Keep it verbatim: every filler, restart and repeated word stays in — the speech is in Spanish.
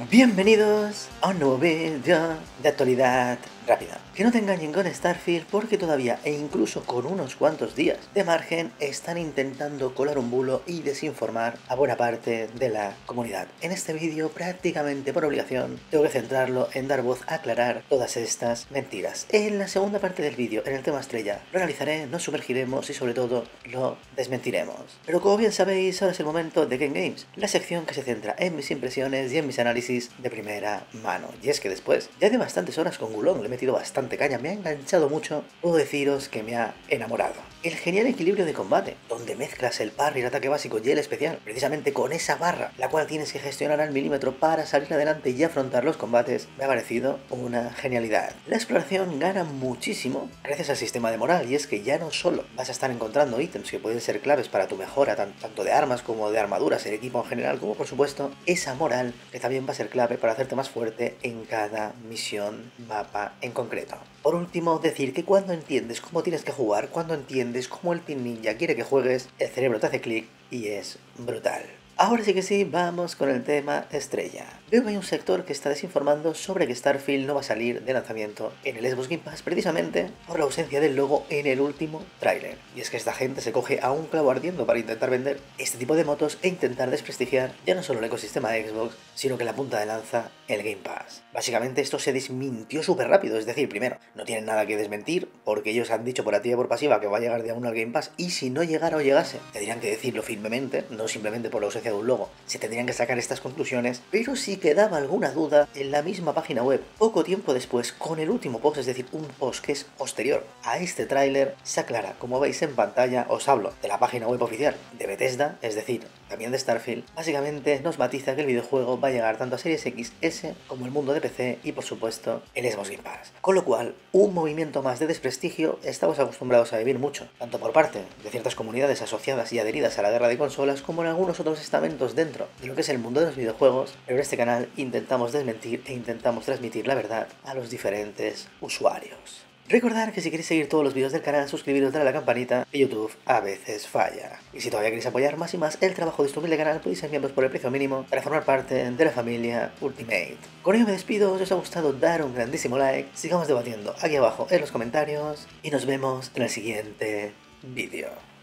Bienvenidos a un nuevo vídeo de actualidad rápida. Que no te engañen con Starfield porque todavía e incluso con unos cuantos días de margen están intentando colar un bulo y desinformar a buena parte de la comunidad. En este vídeo prácticamente por obligación tengo que centrarlo en dar voz a aclarar todas estas mentiras. En la segunda parte del vídeo, en el tema estrella, lo analizaré, nos sumergiremos y sobre todo lo desmentiremos. Pero como bien sabéis, ahora es el momento de Game Games, la sección que se centra en mis impresiones y en mis análisis de primera mano. Y es que después ya de bastantes horas con Gulong, le he metido bastante caña, me ha enganchado mucho, puedo deciros que me ha enamorado. El genial equilibrio de combate, donde mezclas el parry, el ataque básico y el especial, precisamente con esa barra, la cual tienes que gestionar al milímetro para salir adelante y afrontar los combates, me ha parecido una genialidad. La exploración gana muchísimo gracias al sistema de moral, y es que ya no solo vas a estar encontrando ítems que pueden ser claves para tu mejora, tanto de armas como de armaduras, el equipo en general, como por supuesto esa moral que también va a ser clave para hacerte más fuerte en cada misión, mapa en concreto. Por último, decir que cuando entiendes cómo tienes que jugar, cuando entiendes cómo el Team Ninja quiere que juegues, el cerebro te hace clic y es brutal. Ahora sí que sí, vamos con el tema estrella. Veo que hay un sector que está desinformando sobre que Starfield no va a salir de lanzamiento en el Xbox Game Pass precisamente por la ausencia del logo en el último tráiler. Y es que esta gente se coge a un clavo ardiendo para intentar vender este tipo de motos e intentar desprestigiar ya no solo el ecosistema de Xbox, sino que la punta de lanza, el Game Pass. Básicamente esto se desmintió súper rápido, es decir, primero, no tienen nada que desmentir porque ellos han dicho por activa y por pasiva que va a llegar de a uno al Game Pass, y si no llegara o llegase, tendrían que decirlo firmemente, no simplemente por la ausencia de un logo. Se tendrían que sacar estas conclusiones, pero si quedaba alguna duda, en la misma página web, poco tiempo después, con el último post, es decir, un post que es posterior a este tráiler, se aclara, como veis en pantalla, os hablo de la página web oficial de Bethesda, es decir, también de Starfield. Básicamente nos matiza que el videojuego va a llegar tanto a Series X, S, como el mundo de P C y por supuesto el Xbox Game Pass. Con lo cual, un movimiento más de desprestigio estamos acostumbrados a vivir mucho, tanto por parte de ciertas comunidades asociadas y adheridas a la guerra de consolas, como en algunos otros estamentos dentro de lo que es el mundo de los videojuegos, pero en este canal intentamos desmentir e intentamos transmitir la verdad a los diferentes usuarios. Recordad que si queréis seguir todos los vídeos del canal, suscribiros, darle a la campanita, que YouTube a veces falla. Y si todavía queréis apoyar más y más el trabajo de este humilde canal, podéis ser miembros por el precio mínimo para formar parte de la familia Ultimate. Con ello me despido, si os ha gustado dar un grandísimo like, sigamos debatiendo aquí abajo en los comentarios y nos vemos en el siguiente vídeo.